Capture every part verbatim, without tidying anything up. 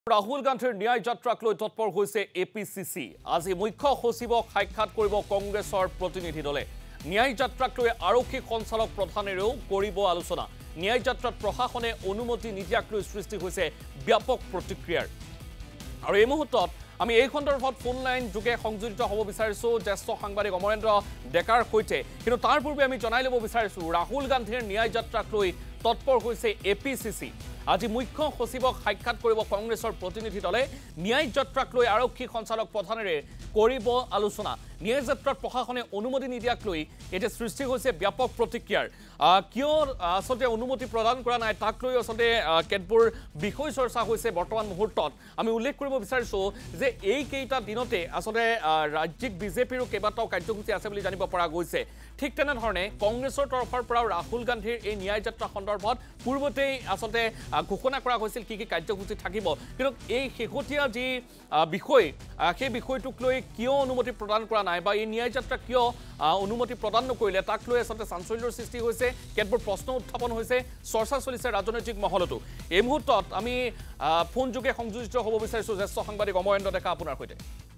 ৰাহুল গান্ধীৰ ন্যায় যাত্ৰাক লৈ তৎপৰ হৈছে এ পি চি চি। আজি মুখ্য সচিবক সাক্ষাৎ কৰিব কংগ্ৰেছৰ প্ৰতিনিধি দলে। ন্যায় যাত্ৰাক লৈ আৰক্ষী সঞ্চালক প্ৰধানেৰেও কৰিব আলোচনা। ন্যায় যাত্ৰাত প্ৰশাসনে অনুমতি নিদিয়াক লৈ সৃষ্টি হৈছে ব্যাপক প্ৰতিক্ৰিয়াৰ। আৰু এই মুহূৰ্তত আমি এই সন্দৰ্ভত ফোন লাইন যোগে সংযোজিত হ'ব বিচাৰিছোঁ জ্যেষ্ঠ সাংবাদিক অমৰেন্দ্ৰ ডেকাৰ সৈতে। কিন্তু তাৰ পূৰ্বে আমি জনাই ল'ব বিচাৰিছোঁ ৰাহুল গান্ধীৰ ন্যায় যাত্ৰাক লৈ তৎপৰ হৈছে এ পি চি চি। আজি মুখ্য সচিবক সাক্ষাৎ কৰিব কংগ্ৰেছৰ প্ৰতিনিধি দলে। ন্যায় যাত্ৰাক লৈ আৰক্ষী সঞ্চালক প্ৰধানেৰে কৰিব আলোচনা। ন্যায় যাত্ৰাত প্ৰশাসনে অনুমতি নিদিয়াক লৈ এতিয়া সৃষ্টি হৈছে ব্যাপক প্ৰতিক্ৰিয়াৰ। কিয় আচলতে অনুমতি প্ৰদান কৰা নাই তাক লৈ আচলতে কেতবোৰ বিষয় চৰ্চা হৈছে বৰ্তমান মুহূৰ্তত। আমি উল্লেখ কৰিব বিচাৰিছোঁ যে এইকেইটা দিনতে আচলতে ৰাজ্যিক বিজেপিৰো কেইবাটাও কাৰ্যসূচী আছে বুলি জানিব পৰা গৈছে। ঠিক তেনেধৰণে কংগ্ৰেছৰ তৰফৰ পৰাও ৰাহুল গান্ধীৰ এই ন্যায় যাত্ৰা সন্দৰ্ভত পূৰ্বতেই আচলতে ঘোষণা কৰা হৈছিল কি কি কাৰ্যসূচী থাকিব। কিন্তু এই শেহতীয়া যি বিষয় সেই বিষয়টোক লৈ কিয় অনুমতি প্ৰদান কৰা নাই বা এই ন্যায় যাত্ৰা কিয় অনুমতি প্ৰদান নকৰিলে তাক লৈ আচলতে চাঞ্চল্যৰ সৃষ্টি হৈছে, কেতবোৰ প্ৰশ্ন উত্থাপন হৈছে, চৰ্চা চলিছে ৰাজনৈতিক মহলতো। এই মুহূৰ্তত আমি ফোন যোগে সংযোজিত হ'ব বিচাৰিছোঁ জ্যেষ্ঠ সাংবাদিক অমৰেন্দ্ৰ ডেকা আপোনাৰ সৈতে।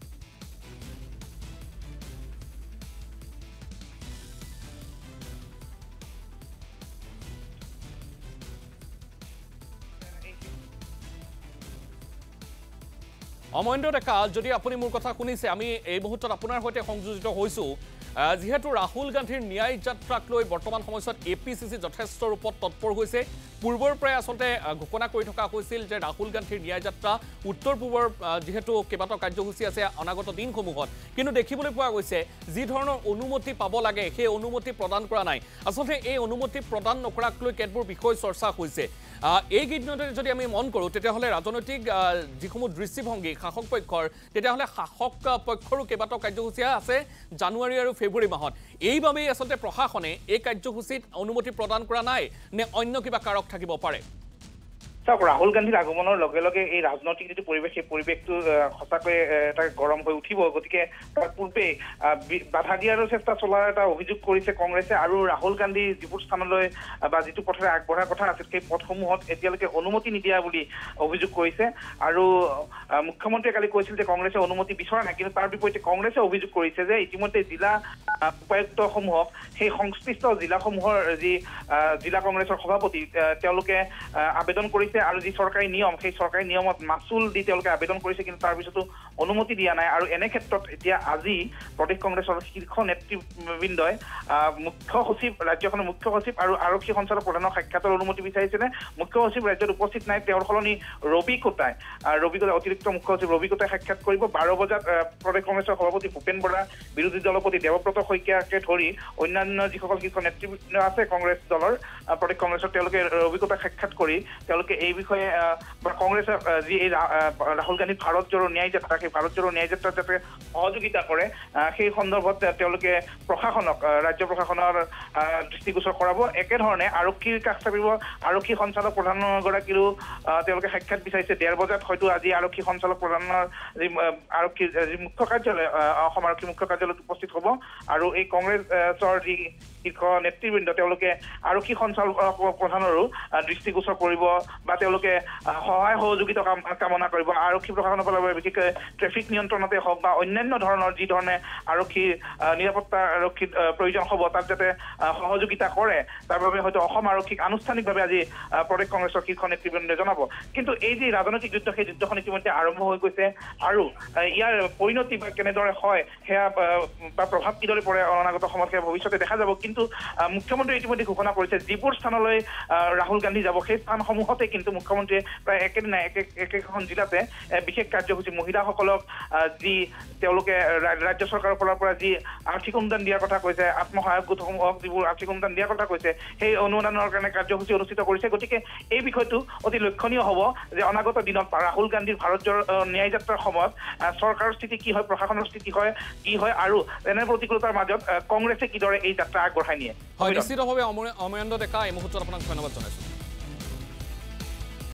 অমৰেন্দ্ৰ ডেকা, যদি আপুনি মোৰ কথা শুনিছে, আমি এই মুহূৰ্তত আপোনাৰ সৈতে সংযোজিত হৈছোঁ। যিহেতু ৰাহুল গান্ধীৰ ন্যায় যাত্ৰাক লৈ বৰ্তমান সময়ছোৱাত এ পি চি চি যথেষ্ট ৰূপত তৎপৰ হৈছে। পূৰ্বৰ পৰাই আচলতে ঘোষণা কৰি থকা হৈছিল যে ৰাহুল গান্ধীৰ ন্যায় যাত্ৰা উত্তৰ পূবৰ যিহেতু কেইবাটাও কাৰ্যসূচী আছে অনাগত দিনসমূহত, কিন্তু দেখিবলৈ পোৱা গৈছে যি ধৰণৰ অনুমতি পাব লাগে সেই অনুমতি প্ৰদান কৰা নাই। আচলতে এই অনুমতি প্ৰদান নকৰাক লৈ কেতবোৰ বিষয় চৰ্চা হৈছে। এইকেইদিনতে যদি আমি মন কৰোঁ তেতিয়াহ'লে ৰাজনৈতিক যিসমূহ দৃষ্টিভংগী শাসক পক্ষৰ, তেতিয়াহ'লে শাসক পক্ষৰো কেইবাটাও কাৰ্যসূচী আছে জানুৱাৰী আৰু ফেব্ৰুৱাৰী মাহত। এইবাবেই আচলতে প্ৰশাসনে এই কাৰ্যসূচীত অনুমতি প্ৰদান কৰা নাই নে অন্য কিবা কাৰক থাকিব পাৰে? চাওক, ৰাহুল গান্ধীৰ আগমনৰ লগে লগে এই ৰাজনৈতিক যিটো পৰিৱেশ সেই পৰিৱেশটো সঁচাকৈ এটা গৰম হৈ উঠিব। গতিকে তাৰ পূৰ্বে বাধা দিয়াৰ চেষ্টা চলাৰ এটা অভিযোগ কৰিছে কংগ্ৰেছে। আৰু ৰাহুল গান্ধী যিবোৰ স্থানলৈ বা যিটো পথেৰে আগবঢ়াৰ কথা আছিল সেই পথসমূহত এতিয়ালৈকে অনুমতি নিদিয়া বুলি অভিযোগ কৰিছে। আৰু মুখ্যমন্ত্ৰীয়ে কালি কৈছিল যে কংগ্ৰেছে অনুমতি বিচৰা নাই, কিন্তু তাৰ বিপৰীতে কংগ্ৰেছে অভিযোগ কৰিছে যে ইতিমধ্যে জিলা উপায়ুক্তসমূহক সেই সংশ্লিষ্ট জিলাসমূহৰ যি জিলা কংগ্ৰেছৰ সভাপতি তেওঁলোকে আবেদন কৰিছে আৰু যি চৰকাৰী নিয়ম সেই চৰকাৰী নিয়মত মাচুল দি তেওঁলোকে আবেদন কৰিছে, কিন্তু তাৰ পিছতো অনুমতি দিয়া নাই। আৰু এনে ক্ষেত্ৰত এতিয়া আজি প্ৰদেশ কংগ্ৰেছৰ শীৰ্ষ নেতৃবৃন্দই মুখ্য সচিব ৰাজ্যখনৰ মুখ্য সচিব আৰু আৰক্ষী সঞ্চালক প্ৰধানৰ সাক্ষাতৰ অনুমতি বিচাৰিছিলে। মুখ্য সচিব ৰাজ্যত উপস্থিত নাই, তেওঁৰ সলনি ৰবি কোটাই ৰবি কোটাই অতিৰিক্ত মুখ্য সচিব ৰবি কোটাই সাক্ষাৎ কৰিব। বাৰ বজাত প্ৰদেশ কংগ্ৰেছৰ সভাপতি ভূপেন বৰা, বিৰোধী দলপতি দেৱব্ৰত শইকীয়াকে ধৰি অন্যান্য যিসকল শীৰ্ষ নেতৃবৃন্দ আছে কংগ্ৰেছ দলৰ প্ৰদেশ কংগ্ৰেছৰ, তেওঁলোকে ৰবি কোটাই সাক্ষাৎ কৰি তেওঁলোকে এই বিষয়ে বা কংগ্ৰেছৰ যি এই ৰাহুল গান্ধী ভাৰত জোড়ো ন্যায় যাত্ৰা সেই ভাৰত জোড়ো ন্যায় যাত্ৰাত যাতে সহযোগিতা কৰে সেই সন্দৰ্ভত তেওঁলোকে প্ৰশাসনক ৰাজ্য প্ৰশাসনৰ দৃষ্টিগোচৰ কৰাব। একেধৰণে আৰক্ষীৰ কাষ চাপিব। আৰক্ষী সঞ্চালক প্ৰধানগৰাকীৰো তেওঁলোকে সাক্ষাৎ বিচাৰিছে। ডেৰ বজাত হয়তো আজি আৰক্ষী সঞ্চালক প্ৰধানৰ যি আৰক্ষীৰ যি মুখ্য কাৰ্যালয় অসম আৰক্ষী মুখ্য কাৰ্যালয়ত উপস্থিত হ'ব। আৰু এই কংগ্ৰেছৰ যি শীৰ্ষ নেতৃবৃন্দ তেওঁলোকে আৰক্ষী সঞ্চালক প্ৰধানৰো দৃষ্টিগোচৰ কৰিব বা তেওঁলোকে সহায় সহযোগিতা কামনা কৰিব। আৰক্ষী প্ৰশাসনৰ ফালৰ পৰা বিশেষকৈ ট্ৰেফিক নিয়ন্ত্ৰণতে হওক বা অন্যান্য ধৰণৰ যি ধৰণে আৰক্ষী নিৰাপত্তা আৰক্ষীৰ প্ৰয়োজন হ'ব তাত যাতে সহযোগিতা কৰে তাৰ বাবে হয়তো অসম আৰক্ষীক আনুষ্ঠানিকভাৱে আজি প্ৰদেশ কংগ্ৰেছৰ শীৰ্ষ নেতৃবৃন্দে জনাব। কিন্তু এই যি ৰাজনৈতিক যুদ্ধ সেই যুদ্ধখন ইতিমধ্যে আৰম্ভ হৈ গৈছে আৰু ইয়াৰ পৰিণতি বা কেনেদৰে হয় সেয়া বা প্ৰভাৱ কিদৰে পৰে অনাগত সময়ত সেয়া ভৱিষ্যতে দেখা যাব। কিন্তু মুখ্যমন্ত্ৰীয়ে ইতিমধ্যে ঘোষণা কৰিছে যিবোৰ স্থানলৈ ৰাহুল গান্ধী যাব সেই স্থানসমূহতে কিন্তু মুখ্যমন্ত্ৰীয়ে প্ৰায় একেদিনাই একে একেখন জিলাতে বিশেষ কাৰ্যসূচী মহিলাসকলক যি তেওঁলোকে ৰাজ্য চৰকাৰৰ ফালৰ পৰা যি আৰ্থিক অনুদান দিয়াৰ কথা কৈছে, আত্মসহায়ক গোটসমূহক যিবোৰ আৰ্থিক অনুদান দিয়াৰ কথা কৈছে সেই অনুদানৰ কাৰণে কাৰ্যসূচী অনুষ্ঠিত কৰিছে। গতিকে এই বিষয়টো অতি লক্ষণীয় হ'ব যে অনাগত দিনত ৰাহুল গান্ধীৰ ভাৰত জোড়ো ন্যায় যাত্ৰাৰ সময়ত চৰকাৰৰ স্থিতি কি হয়, প্ৰশাসনৰ স্থিতি হয় কি হয় আৰু এনে প্ৰতিকূলতাৰ মাজত কংগ্ৰেছে কিদৰে এই যাত্ৰা আগবঢ়াই নিয়ে। হয়, নিশ্চিতভাৱে অমৰেন্দ্ৰ ডেকা এই মুহূৰ্তত আপোনাক ধন্যবাদ জনাইছোঁ।